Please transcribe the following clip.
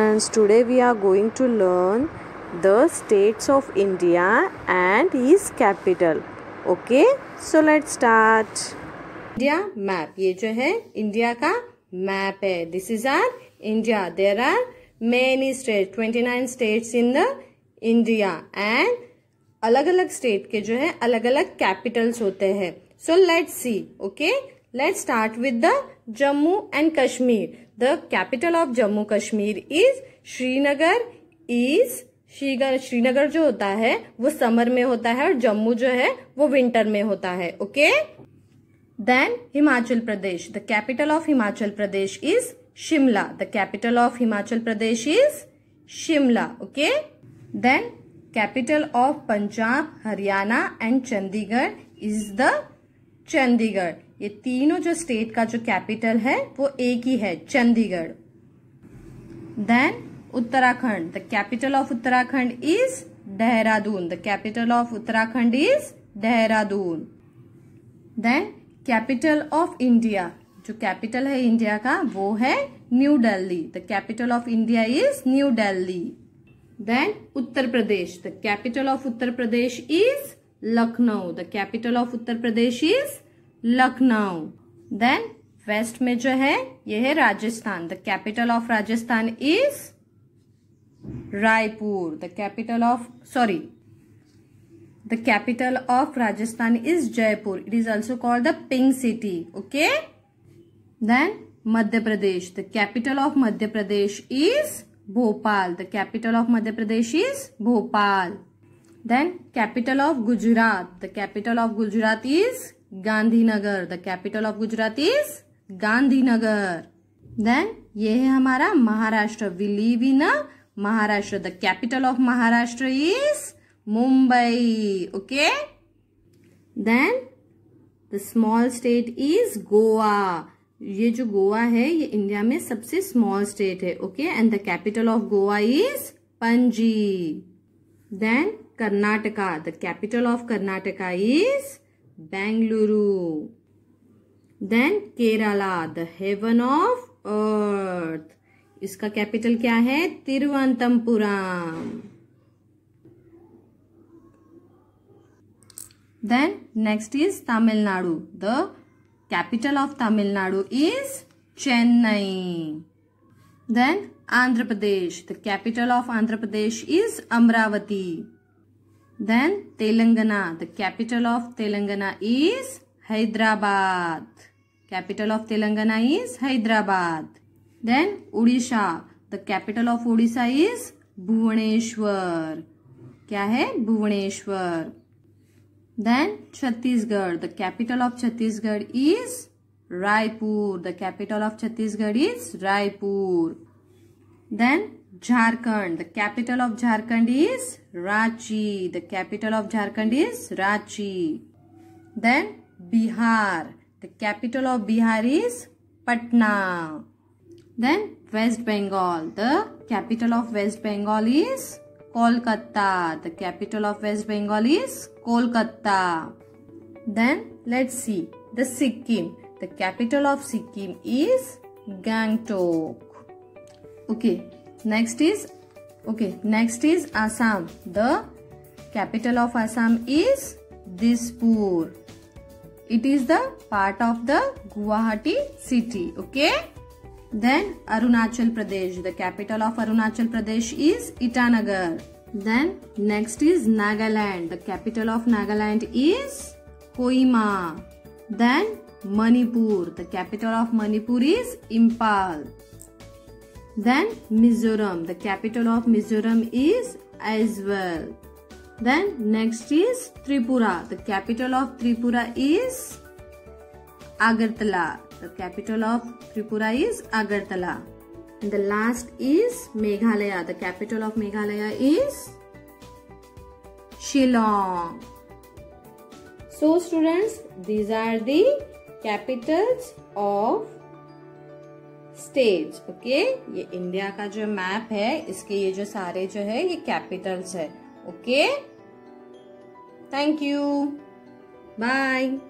students, today we are going to learn the states of India and its capital. Okay, so let's start. India map. ये जो है India का map है. This is our India. There are many states, 29 states in the India and अलग अलग state के जो है अलग अलग कैपिटल्स होते हैं. So let's see. Okay, let's start with the Jammu and Kashmir. The capital of Jammu Kashmir is Srinagar. Srinagar जो होता है वो समर में होता है और जम्मू जो है वो विंटर में होता है. Okay. Then Himachal Pradesh. The capital of Himachal Pradesh is Shimla. The capital of Himachal Pradesh is Shimla. Okay. Then capital of Punjab, Haryana and Chandigarh is the Chandigarh. ये तीनों जो स्टेट का जो कैपिटल है वो एक ही है, Chandigarh. Then Uttarakhand. The capital of Uttarakhand is Dehradun. The capital of Uttarakhand is Dehradun. Then capital of India. जो कैपिटल है इंडिया का वो है new Delhi. The capital of India is new Delhi. Then Uttar Pradesh. The capital of Uttar Pradesh is Lucknow. The capital of Uttar Pradesh is Lucknow. Then west में जो है ये है Rajasthan. The capital of Rajasthan is Raipur. The capital of Rajasthan is Jaipur. It is also called the pink city. Okay. Then Madhya Pradesh. The capital of Madhya Pradesh is Bhopal. The capital of Madhya Pradesh is Bhopal. Then capital of Gujarat. The capital of Gujarat is Gandhinagar. The capital of Gujarat is Gandhinagar. Then ये है हमारा Maharashtra. We live in Maharashtra. The capital of Maharashtra is Mumbai. Okay. Then the small state is Goa. ये जो गोवा है ये India में सबसे small state है. Okay. And the capital of Goa is Panaji. Then Karnataka. The capital of Karnataka is Bengaluru. Then Kerala. The heaven of earth. इसका capital क्या है? Thiruvananthapuram. Then next is Tamil Nadu. The capital of Tamil Nadu is Chennai. Then Andhra Pradesh. The capital of Andhra Pradesh is Amaravati. Then Telangana. The capital of Telangana is Hyderabad. Capital of Telangana is Hyderabad. Then Odisha. The capital of Odisha is Bhubaneswar. क्या है? Bhubaneswar. Then Chhattisgarh. The capital of Chhattisgarh is Raipur. The capital of Chhattisgarh is Raipur. Then Jharkhand. The capital of Jharkhand is Ranchi. The capital of Jharkhand is Ranchi. Then Bihar. The capital of Bihar is Patna. Then West Bengal. The capital of West Bengal is Kolkata. The capital of West Bengal is Kolkata. Then let's see the Sikkim. The capital of Sikkim is Gangtok. Next is Assam. The capital of Assam is Dispur. It is the part of the Guwahati city. Okay. Then Arunachal Pradesh. The capital of Arunachal Pradesh is Itanagar. Then next is Nagaland. The capital of Nagaland is Kohima. Then Manipur. The capital of Manipur is Impal. Then Mizoram. The capital of Mizoram is Aizawl. Then next is Tripura. The capital of Tripura is Agartala. The capital of Tripura is Agartala. And the last is Meghalaya. The capital of Meghalaya is Shillong. So students, these are the capitals of states. Okay. ये India का जो map है इसके ये जो सारे जो है ये कैपिटल्स है. ओके. Thank you. बाय.